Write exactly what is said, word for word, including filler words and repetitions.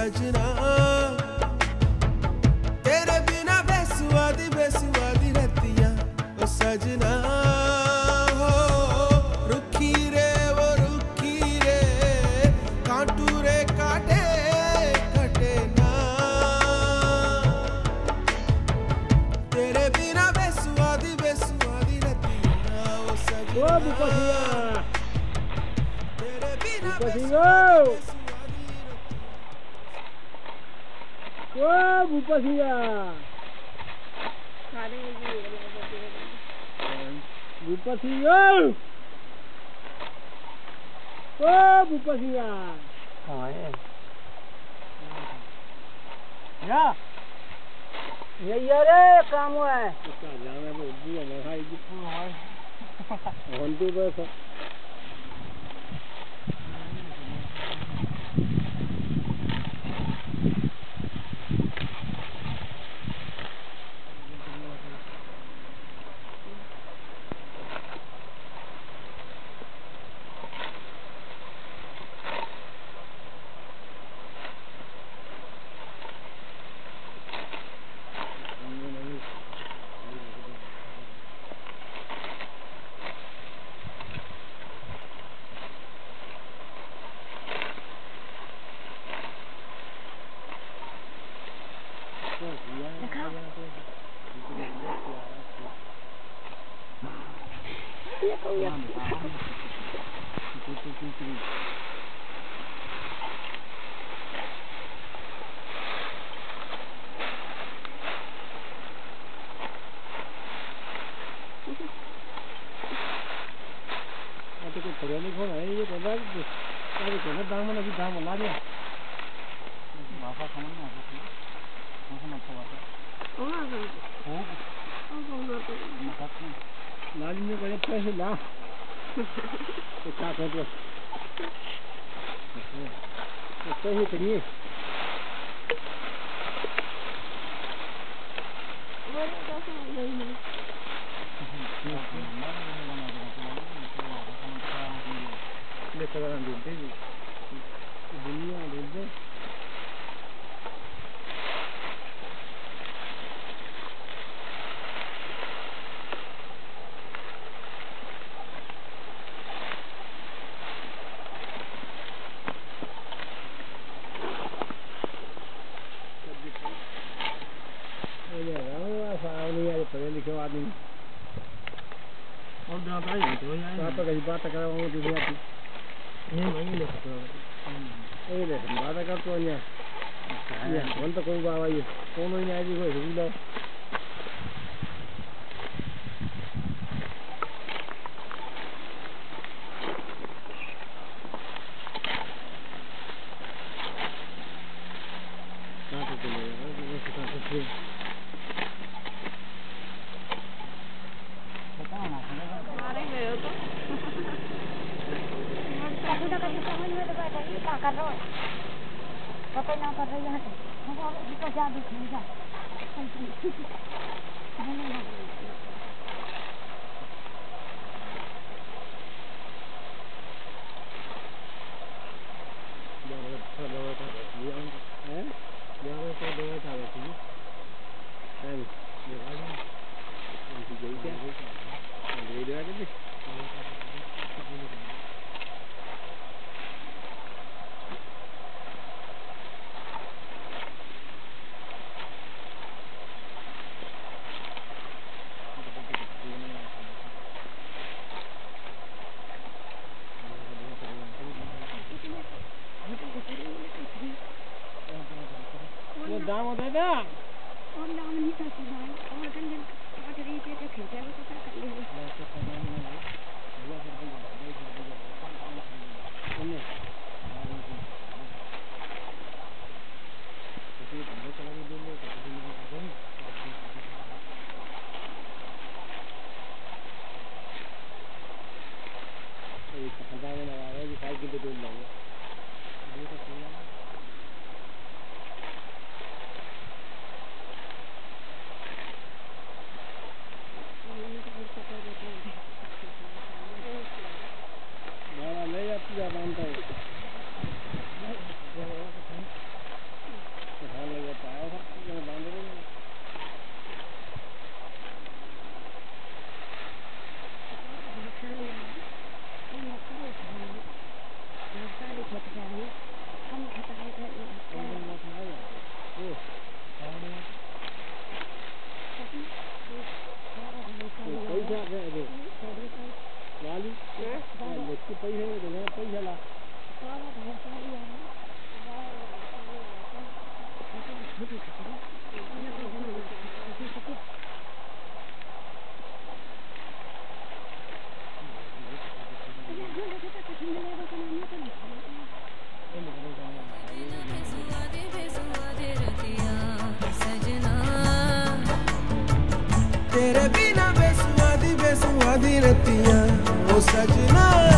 सजना तेरे बिना बेसुआदी बेसुआदी रतियां ओ सजना हो रुखी रे वो रुखी रे कांटू रे काटे कटे ना तेरे बिना बेसुआदी बेसुआदी रतियां ओ सजना तेरे बिना बेसुआदी Wah, bupas ya. Bupas ya. Wah, bupas ya. Kau ya. Ya. Ya ya le, kamu eh. Jangan bu, bu yang hai bu. Hantu berapa? Ini kau ni ini kau dah, tapi kau dah dalam mana kita dalam lagi. Masa kamu ni apa sih? Masa nak tahu apa? Oh, apa? Oh, oh, apa? Masa tu. Lagi ni kau ni pernah lah. Kita kau tu. Kita ni tadi. Mana dah sampai ni? Lepas orang dulu, dunia dulu. Ini orang asal ni ada pernah dikawal ni. और दादा ही तो यार पापा कहीं बात कर रहा हूँ दूसरी आती नहीं वही ले सकता हूँ ये ले बात कर तो यार ये कौन तो कोई बाबा ये कौन ही नहीं आएगी कोई रुक लो कहाँ तो चले वो कहाँ तो फिर कर रहा है पता ना कर रही है हम इसका जा दिख नहीं जा दाम होता है ना और दाम नहीं था सुना और कल दिन आज रही थी तो खींचा वो पता कर ले बाबा ले जाती है बांधता है सजना